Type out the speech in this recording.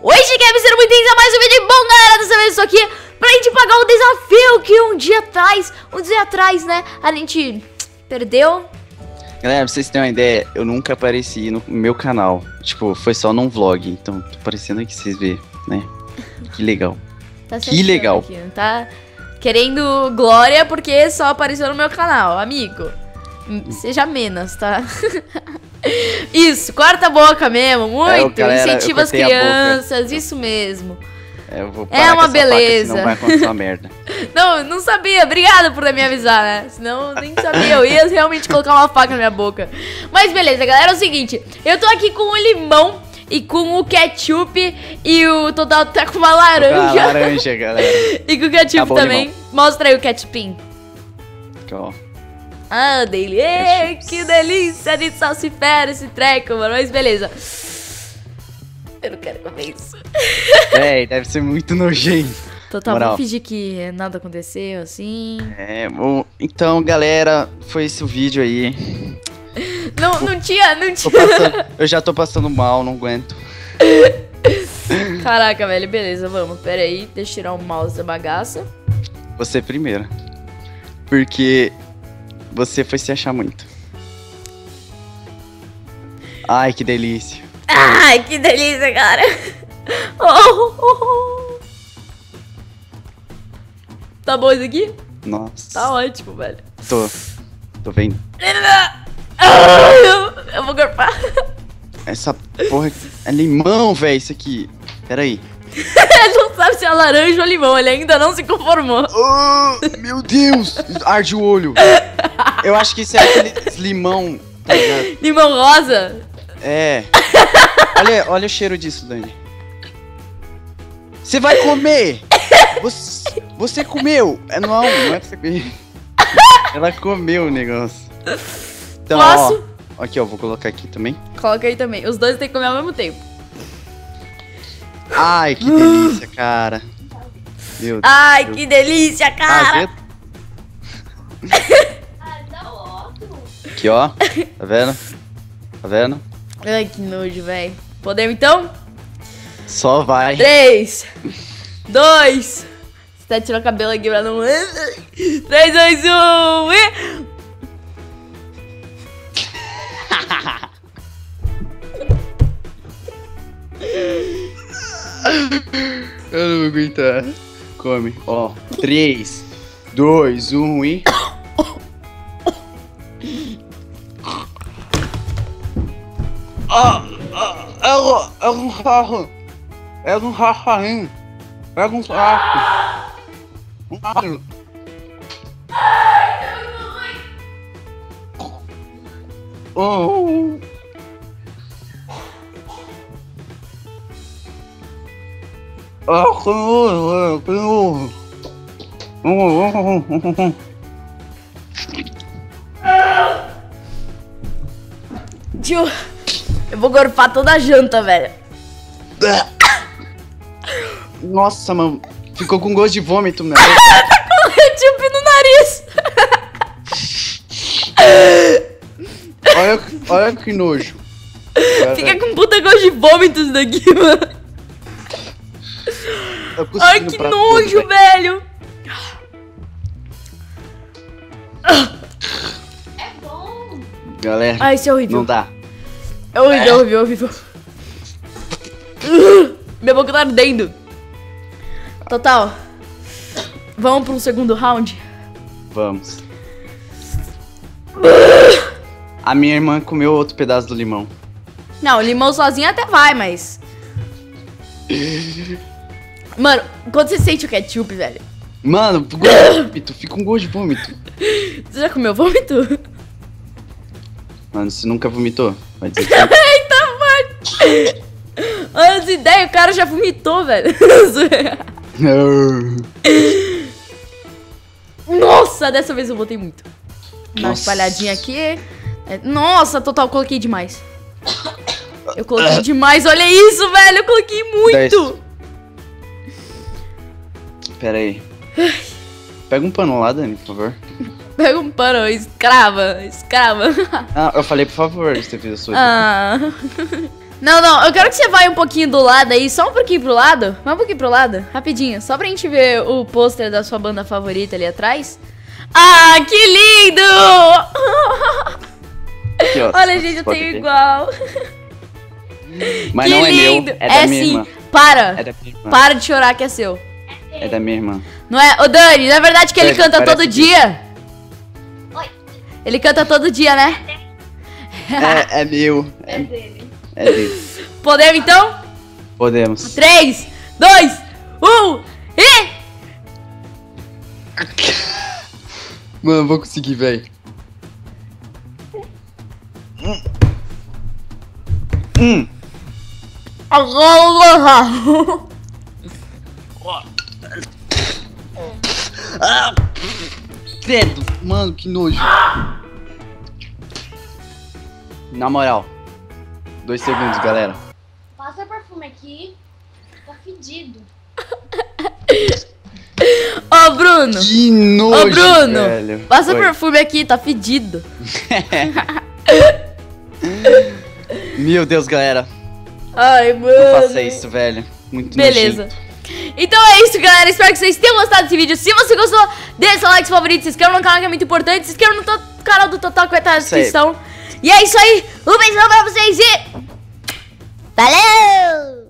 Hoje, Games, sendo muito bem-vindos a mais um vídeo. Bom, galera, dessa vez eu estou aqui pra gente pagar o desafio que um dia atrás, né, a gente perdeu. Galera, pra vocês terem uma ideia, eu nunca apareci no meu canal. Tipo, foi só num vlog. Então, tô aparecendo aqui, vocês verem, né? Que legal. Tá que legal. aqui, não tá querendo glória porque só apareceu no meu canal, amigo. Seja menos, tá? Isso, corta a boca mesmo, muito. Galera, incentiva as crianças, isso mesmo. Eu vou parar é uma com essa beleza. Faca, senão vai acontecer uma merda. Não sabia, obrigada por me avisar, né? Senão nem sabia, eu ia realmente colocar uma faca na minha boca. Mas beleza, galera, é o seguinte, eu tô aqui com o limão e com o ketchup e o Total tá com uma laranja. Laranja, galera. E com o ketchup Acabou também. Mostra aí o ketchupinho. Aqui, ó. Ah, que delícia de salsifera esse treco, mano. Mas beleza. Eu não quero comer isso. Véi, deve ser muito nojento. Total, vamos fingir que nada aconteceu, assim. Bom, então, galera, foi esse o vídeo aí. Não tinha. Eu já tô passando mal, não aguento. Caraca, velho, beleza, vamos. Pera aí, deixa eu tirar o mouse da bagaça. Você primeiro. Porque você foi se achar muito. Ai, que delícia. Ai, que delícia, cara. Oh. Tá bom isso aqui? Nossa. Tá ótimo, velho. Tô vendo. Eu vou gorfar. Essa porra é limão, velho, isso aqui. Pera aí. Ele não sabe se é laranja ou limão, ele ainda não se conformou. Oh, meu Deus, arde o olho. Eu acho que isso é aquele limão, tá ligado? Limão rosa? É. Olha o cheiro disso, Dani. Você vai comer! Você comeu! Não é pra você comer. Ela comeu o negócio. Então, posso? Ó, aqui, ó, vou colocar aqui também. Coloca aí também. Os dois tem que comer ao mesmo tempo. Ai, que delícia, cara. Meu Deus. Ai, que delícia, cara. Aqui, ó. Tá vendo? Tá vendo? Ai, que nojo, velho. Podemos então? Só vai. 3, 2. Você tá tirando o cabelo aqui pra não. 3, 2, 1 e. Eu não vou aguentar. Come, ó. 3, 2, 1 e. É um sarro. É um sarro. É um sarro. Um sarro. Oh. Tio, eu vou gorfar toda a janta, velho. Nossa, mano. Ficou com gosto de vômito, né? Tá com ketchup no nariz. Olha que nojo. Fica com puta gosto de vômito isso daqui, mano. Ai, que nojo, velho. É bom. Galera, ai, isso é horrível. não dá. É horrível. Minha boca tá ardendo. Total. Vamos pro segundo round? Vamos. A minha irmã comeu outro pedaço do limão. Não, limão sozinho até vai, mas... Mano, quando você sente o ketchup, velho... Mano, gosto de vômito, fica com gosto de vômito. Você já comeu vômito? Mano, você nunca vomitou? Vai dizer que... Eita, mano! Olha as ideias, o cara já vomitou, velho. Nossa, dessa vez eu botei muito. Dá uma espalhadinha aqui. Nossa, total, coloquei demais. Eu coloquei demais, olha isso, velho. Eu coloquei muito. Pera aí. Pega um pano lá, Dani, por favor. Pega um pano, escrava. Ah, eu falei por favor, você fez a sua. Ah. Não, não, eu quero que você vá um pouquinho do lado aí, só um pouquinho pro lado. Vai um pouquinho pro lado, rapidinho. Só pra gente ver o pôster da sua banda favorita ali atrás. Ah, que lindo! Aqui, ó, Olha, gente, eu tenho igual. Mas que não é lindo. meu, é da minha sim. irmã. Para. É da minha irmã. Para de chorar que é seu. É da minha irmã. Não é? Ô, Dani, na verdade que ele Dani, canta parece todo que- dia. Oi. Ele canta todo dia, né? É meu. É dele. É dele. Podemos então? Podemos. 3, 2, 1 e... Mano, vou conseguir, velho. Credo, mano, que nojo. Na moral. 2 segundos, galera. Passa perfume aqui. Tá fedido. Ô, Bruno. Que nojo, Ô, Bruno. velho. Passa Oi. perfume aqui, tá fedido. Meu Deus, galera. Ai, Não mano. faça isso, velho. Muito Beleza. nojento. Então é isso, galera. Espero que vocês tenham gostado desse vídeo. Se você gostou, deixa seu like favorito, se inscreva no canal que é muito importante. Se inscreva no canal do Total que vai estar na Isso aí. descrição. E é isso aí. Um beijão pra vocês e... Valeu!